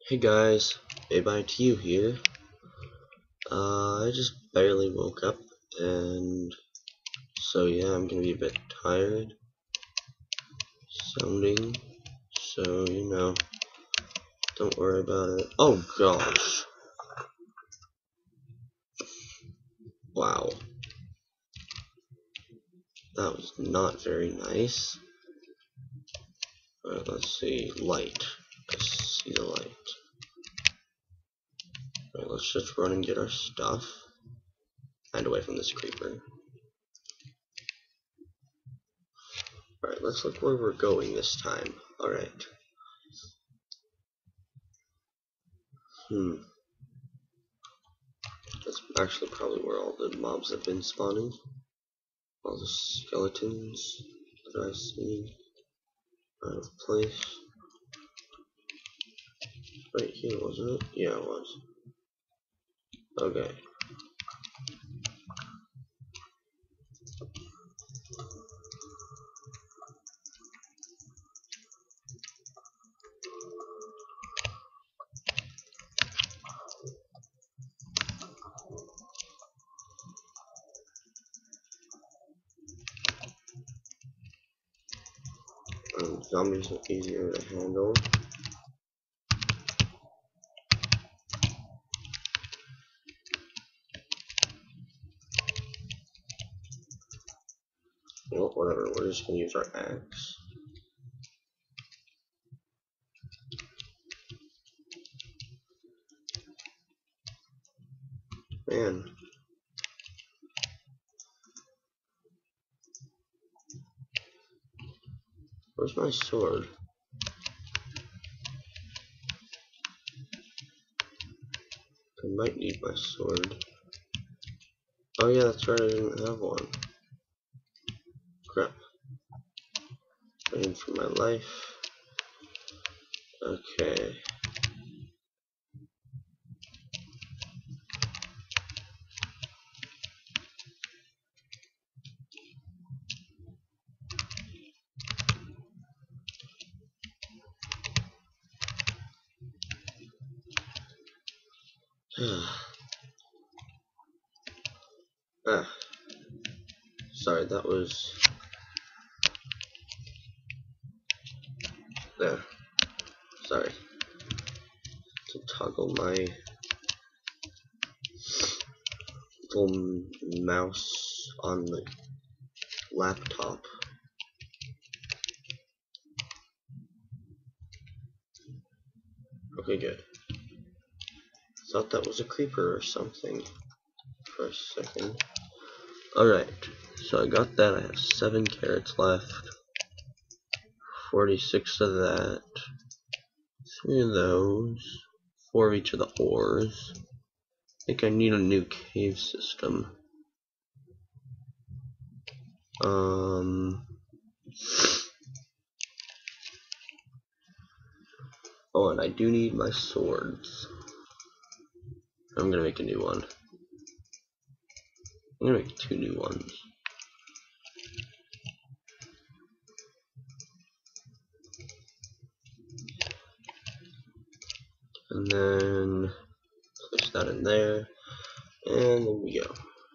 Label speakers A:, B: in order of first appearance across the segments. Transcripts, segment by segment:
A: Hey guys, AbyTU here. I just barely woke up, and so yeah, I'm gonna be a bit tired sounding, so don't worry about it. Oh gosh. Wow. That was not very nice. Alright, let's see. Light. I see the light. Alright, let's just run and get our stuff. And away from this creeper. Alright, let's look where we're going this time. Alright. That's actually probably where all the mobs have been spawning. All the skeletons that I've seen out of place. Right here, wasn't it? Yeah, it was. Okay. Zombies are easier to handle. Well, whatever, we're just gonna use our axe. Man. Where's my sword? I might need my sword. Oh yeah, that's right, I didn't have one. Crap. Praying for my life. Okay. Sorry, that was... There. Sorry. To toggle my little mouse on the laptop. Okay, good. Thought that was a creeper or something for a second. Alright, so I got that. I have 7 carrots left. 46 of that. 3 of those. 4 of each of the ores. I think I need a new cave system. Oh, and I do need my swords. I'm gonna make a new one. I'm gonna make 2 new ones. And then place that in there. And there we go.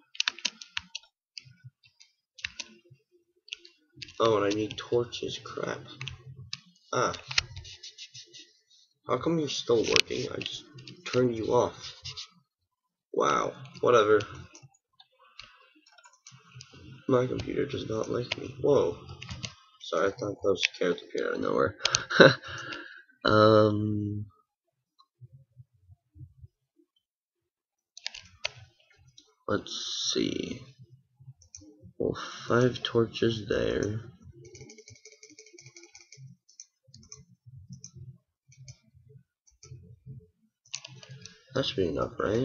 A: Oh, and I need torches. Crap. Ah. How come you're still working? I just turned you off. Wow. Whatever. My computer does not like me. Whoa. Sorry, I thought those carrots appeared out of nowhere. Let's see. Well, 5 torches there. That should be enough, right?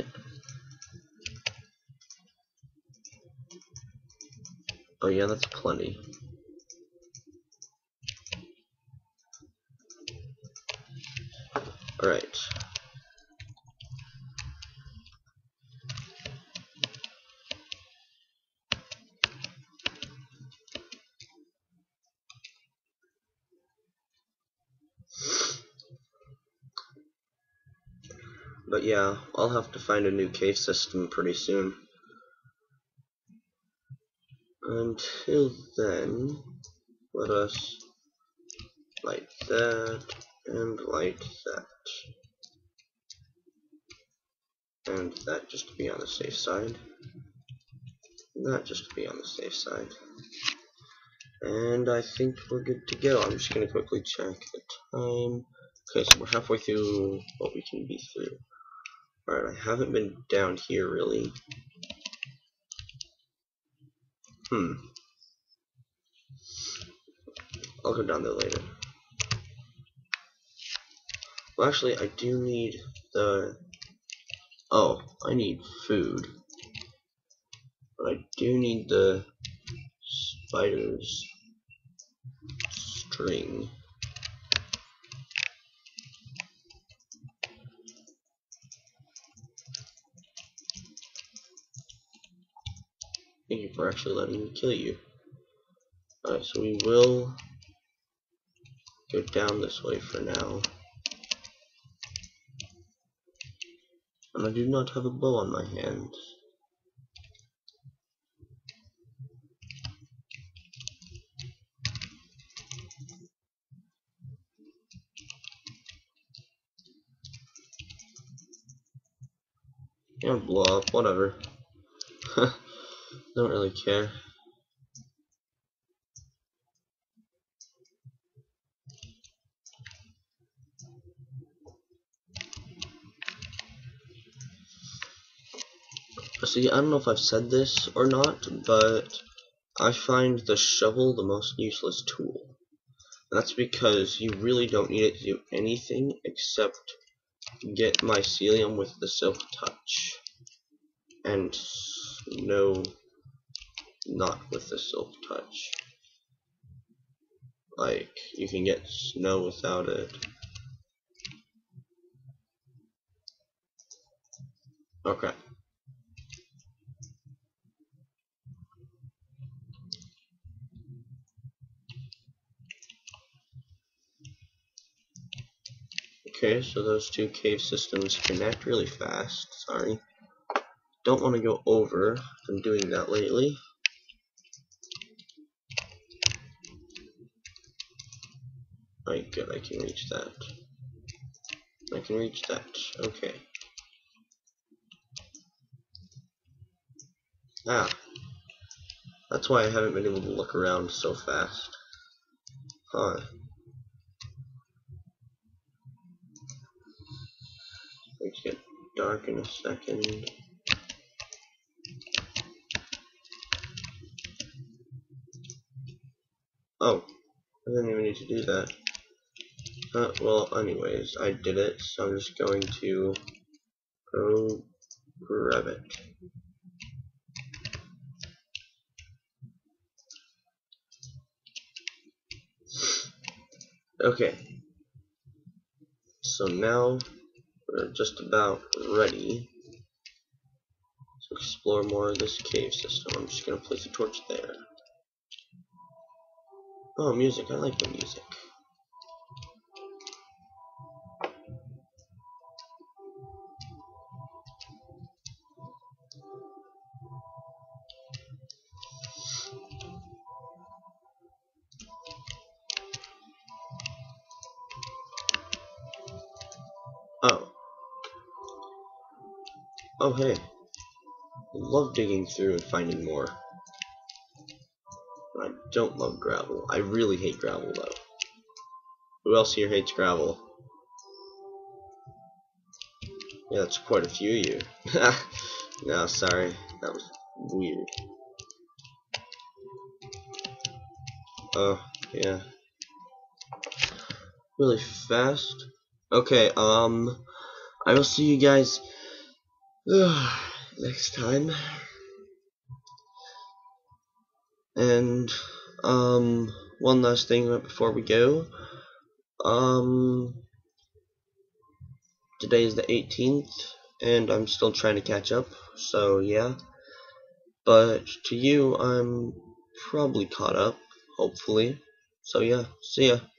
A: Oh yeah, that's plenty. Alright. But yeah, I'll have to find a new cave system pretty soon. Until then, let us light that and light that. And that just to be on the safe side. And that just to be on the safe side. And I think we're good to go. I'm just going to quickly check the time. Okay, so we're halfway through what we can be through. Alright, I haven't been down here really. I'll go down there later. Well, actually, I do need the... Oh, I need food. But I do need the spider's string. Thank you for actually letting me kill you. Alright, so we will go down this way for now. And I do not have a bow on my hand. Yeah, blow up, whatever. Don't really care. See, I don't know if I've said this or not, but I find the shovel the most useless tool. And that's because you really don't need it to do anything except get mycelium with the silk touch. And no, not with the silk touch. Like, you can get snow without it. Okay. Okay, so those two cave systems connect really fast. Sorry. Don't want to go over. I'm doing that lately. Alright, good. I can reach that. I can reach that. Okay. Ah. That's why I haven't been able to look around so fast. Huh. Things get dark in a second. Oh. I didn't even need to do that. Well, anyways, I did it, so I'm just going to go grab it. Okay. So now we're just about ready to explore more of this cave system. I'm just going to place a torch there. Oh, music. I like the music. Oh. Oh, hey. I love digging through and finding more. I don't love gravel. I really hate gravel, though. Who else here hates gravel? Yeah, that's quite a few of you. No, sorry. That was weird. Oh, yeah. Really fast. Okay, I will see you guys next time. And, one last thing right before we go. Today is the 18th, and I'm still trying to catch up, so yeah. But to you, I'm probably caught up, hopefully. So yeah, see ya.